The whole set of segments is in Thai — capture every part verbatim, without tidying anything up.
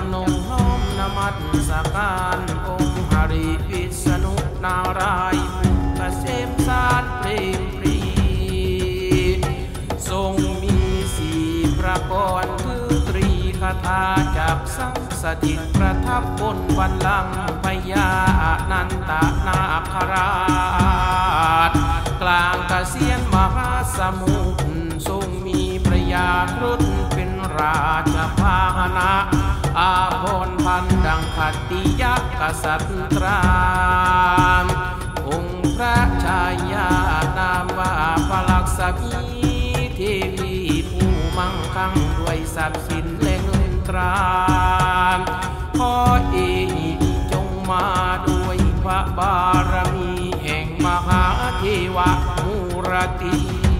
ำนงน้อมนมัสการองค์หริวิษณุนารายณ์เกษมสารเพลงปรีทรงมีสีพระกรคือตรีคาถาจับสังสถิตประทับบนบัลลังก์พญาอนันตนาคราชกลางเกษียณมหาสมุทรทรงมีพระยาครุฑเป็นราชพาหนะอาภรณ์พันดังขัตติยกษัตรา องค์พระชายานามว่าพระลักษมีเทวีผู้มั่งคั่งด้วยทรัพย์สินและเงินตราขอเอหิจงมาด้วยพระบารมีแห่งมหาเทวมูรติ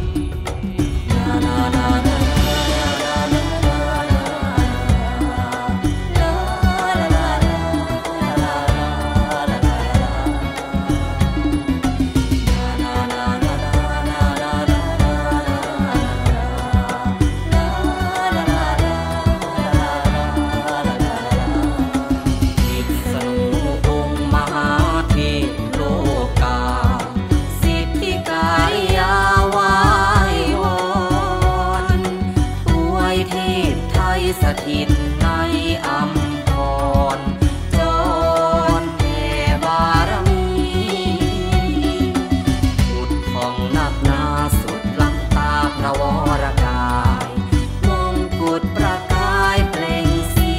สถิตในอัมพรจรแผ่บารมีบุตรของนักนาสุดล้ำตาพระวรกายมงกุฎประกายเปล่งสี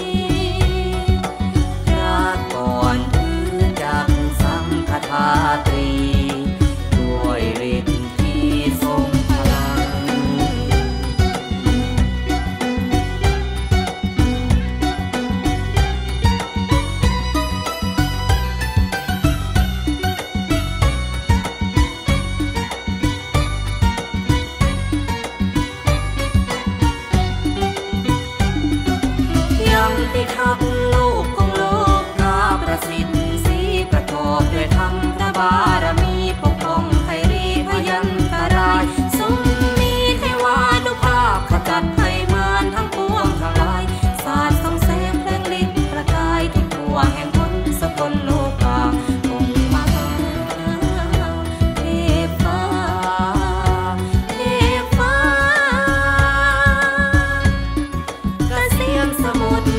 พระก่อนถือจักรสังฆทาตรีด้วยฤทธิ์ที่ทรงพลังที่ทักลูกของโลกกาประสิทธิ์สีประกอบด้วยธรรมพระบารมีปกป้องให้รีพยันตรายทรงมีเทวานุภาพขจัดภัยมารทั้งปวงทั้งหลายสาดส่องแสงเพลงฤทธิ์ประกายทุกตัวแห่งคนสกลโลกาองค์มหาเทพาเทพาเกษมสมุทร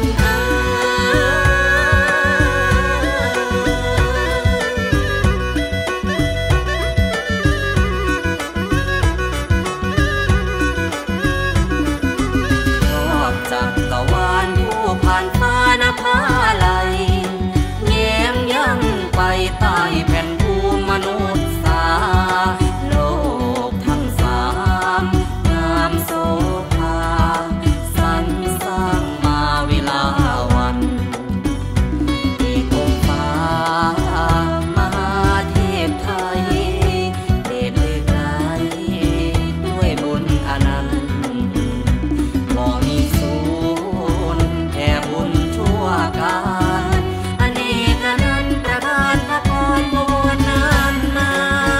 ใต้แผ่นภูมิมนุษย์สาโลกทั้งสามงามโสภาสรรสร้างมาเวลาวันที่องค์ฟ้ามหาเทพไทยเดชเลยไกลด้วยบุญอนันต์บ่มีศูนย์แผ่บุญชั่วการอเนกอนันต์ประทานพระพรโมนานนา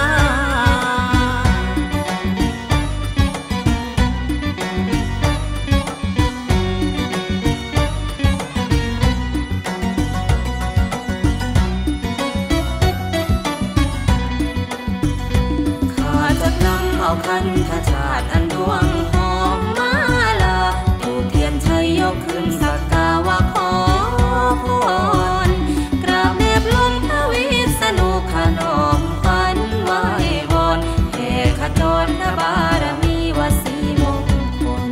ข้าจะนำเอาคันธชาติอันดวงหอมมาลาถูกเทียนชัยยกขึ้นสักการะขอพรกราบแนบลงพระวิษณุขนอมขวัญไหว้วอนแห่ขจรพระบารมีวสีมงคล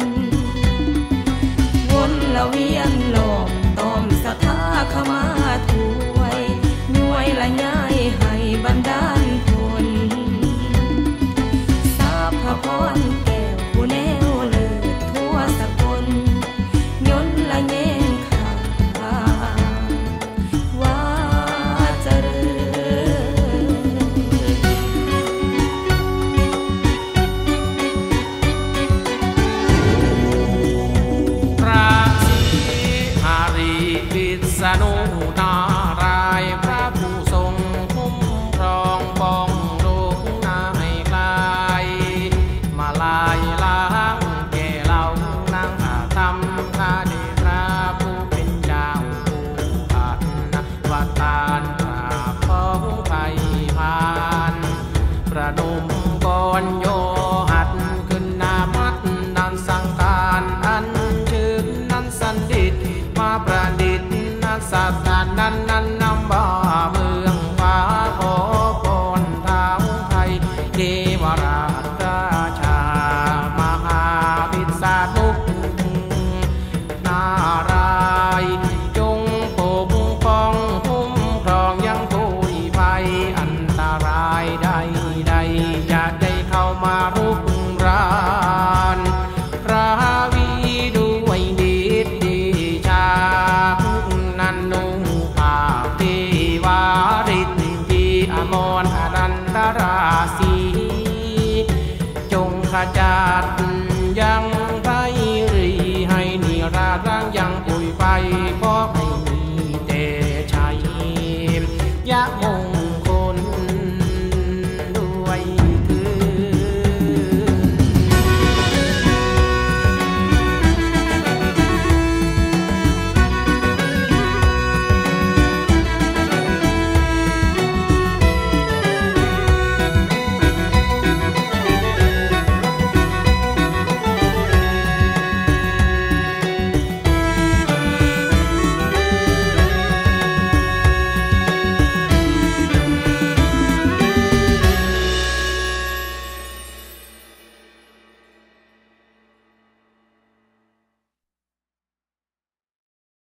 วนละเวียนโลกต้อมศรัทธาขมาถวยย้วยละย้ายให้บันดาลผลสาพพรแก้วผู้แนวเลิศทั่วสกลยนต์ละแยงขาว่าเจริญพระศรีหริวิษณุนารายณ์พระผู้ทรงคุ้มครองป้องโลกนาให้ไกลมาลารุกรานพระวีด้วยเดชเดชานันนุภาเทวาริตติอมรอนันตราศีจงขจัดยัง